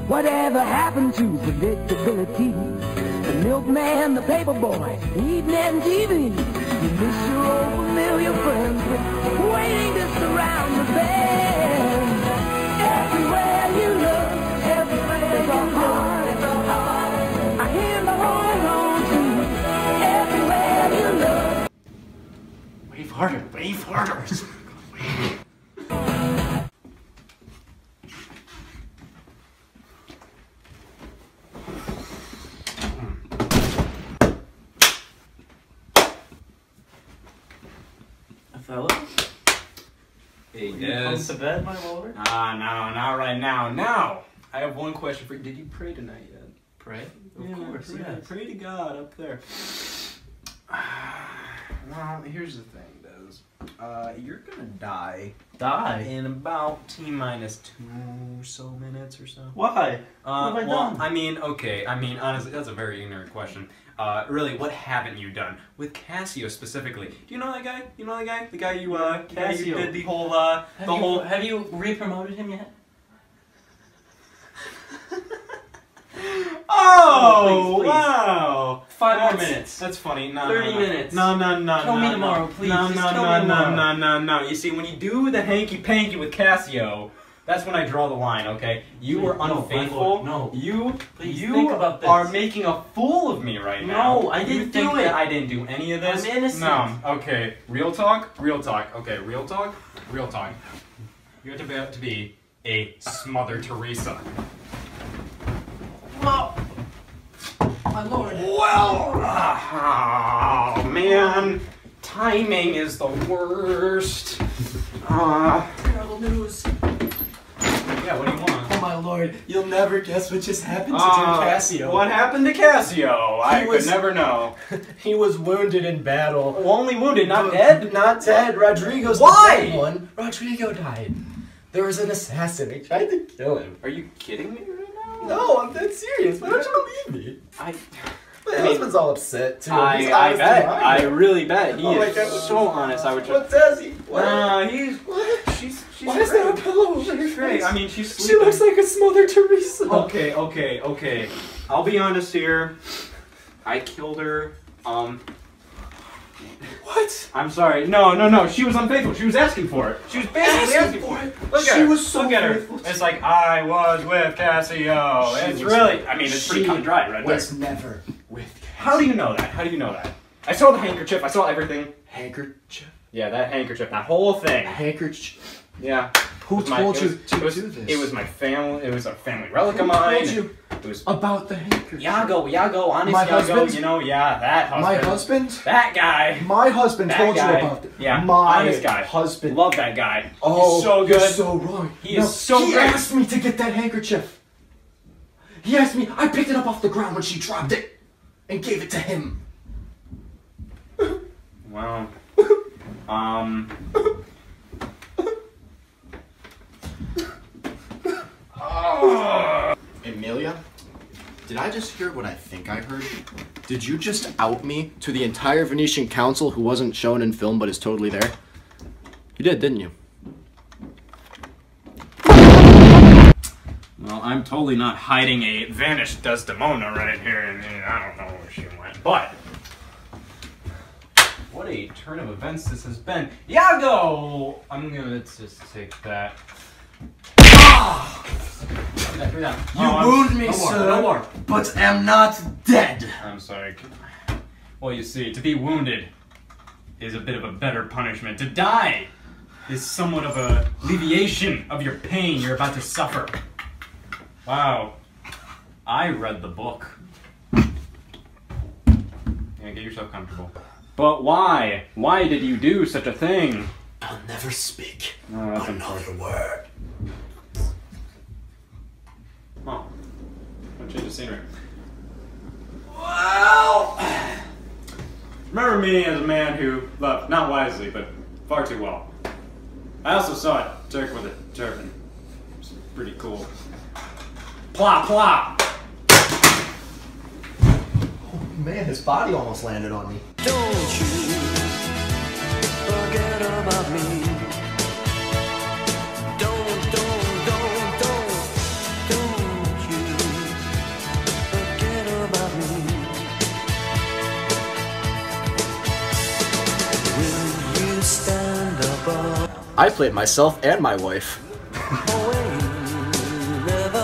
Whatever happened to predictability? The milkman, the paper boy, eating MTV. You miss your old familiar friends, but waiting to surround the band. Everywhere you look, everywhere you look, I hear the horn on too. Everywhere you look. Wave harder, wave harder. Othello? Hey, Come to bed, my lord? No, not right now. Now, I have one question for you. Did you pray tonight yet? Pray? Of course, yeah. Yes. Pray to God up there. Well, here's the thing, Des. You're gonna die. Die? In about T-minus 2 so minutes or so. Why? What have I well, done? I mean, okay. I mean, honestly, that's a very ignorant question. Really, what haven't you done? With Cassio specifically. Do you know that guy? You know that guy? The guy you, Cassio. did the whole, Have you re-promoted him yet? Oh, please. Wow! 5 more minutes. That's funny. No, 30 minutes. No. Kill me tomorrow, please. Just kill me tomorrow. No. You see, when you do the hanky-panky with Cassio, that's when I draw the line, okay? You were unfaithful. No. Please you think about this. are making a fool of me right now. No, I didn't you think do it. That I didn't do any of this? I'm innocent. No. Okay. Real talk? Real talk. Okay, real talk? Real talk. You have to be a Mother Teresa. Oh, my lord. Well, oh man, timing is the worst. Terrible news. Yeah, what do you want? Oh my lord, you'll never guess what just happened to dear Cassio. What happened to Cassio? I could never know. He was wounded in battle. Well, only wounded, not dead? Not dead. Rodrigo's Why? the dead one. Rodrigo died. There was an assassin. He tried to kill him. Are you kidding me right now? No, I'm dead serious. Why don't you believe me? My husband's all upset too. He's I honest bet. to mine. I really bet. He Oh my is God. so honest. I would just. What does he? What? He's. What? She's Why is there a great. pillow over her She's great. face? I mean, she's She sleeping. looks like a Mother Teresa. Okay. I'll be honest here. I killed her. What? I'm sorry. No. She was unfaithful. She was asking for it. She was basically asking for it. Look at She her. was so Look at her. faithful. It's like I was with Cassio. It's really. I mean, it's pretty cut and dry, right there. Was never with Cassio. How do you know that? How do you know that? I saw the handkerchief. I saw everything. Handkerchief? Yeah, that handkerchief. That whole thing. Handkerchief? Yeah. Who It was told it you was- to it was, do this? It was my family. It was a family relic Who of mine. told you It was about the handkerchief? Yago, honest My Yago. husband? You know, yeah, that husband. My husband? That guy. My husband That told guy. you about it. Yeah, My honest guy. husband. Love that guy. Oh, He's so you're good. so wrong. He is so He great. asked me to get that handkerchief. He asked me. I picked it up off the ground when she dropped it and gave it to him. Wow. Emilia, did I just hear what I think I heard? Did you just out me to the entire Venetian council who wasn't shown in film but is totally there? You did, didn't you? Well, I'm totally not hiding a vanished Desdemona right here, and I don't know where she went, but what a turn of events this has been. Yago! I'm gonna just take that. Ah! You wound me, sir, No more. but am not dead. I'm sorry. Well, you see, to be wounded is a bit of a better punishment. To die is somewhat of a alleviation of your pain you're about to suffer. Wow. I read the book. Yeah, get yourself comfortable. But why? Why did you do such a thing? I'll never speak Oh, that's another unfortunate. word. Oh. I'll change the scenery. Well, Remember me as a man who loved, not wisely, but far too well. I also saw a Turk with a turban. It's pretty cool. Plop, plop! oh man, his body almost landed on me. Don't you forget about me. Don't you I played myself and my wife. Never